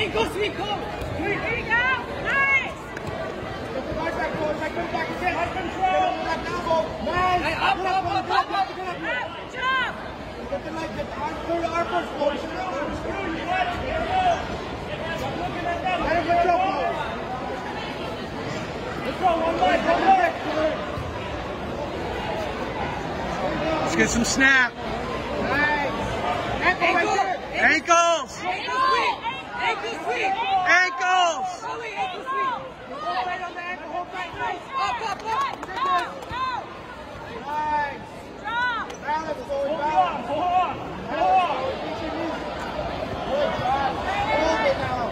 Ankle sweep, coach. Here you go. Nice. Get the right back, coach. Right foot back again. High control. Back elbow. Nice. Hey, up. Good job. Get the leg. Get the arm. Through the arm first, coach. Let him control, coach. Let's go. One leg. Let's get some snap. Nice. Ankle right there. Ankles. Ankle sweep. Ankles. Only ankle sweep. Hold tight on the ankle. Hold tight. Nice. Up. Nice. Balance, boy. Balance. Hold on. Good job. Hold it now.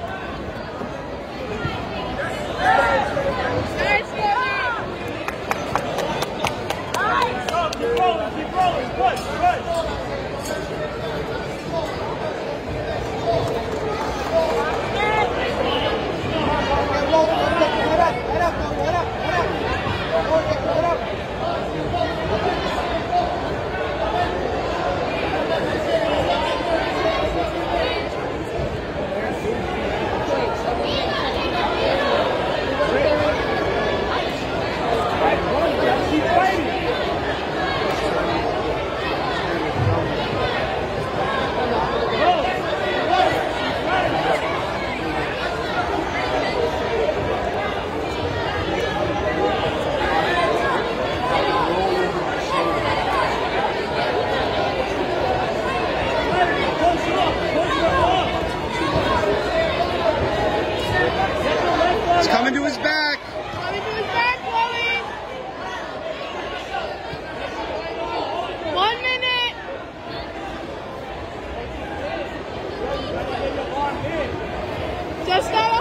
Keep rolling. Push. It's coming to his back. Chloe. 1 minute. Just got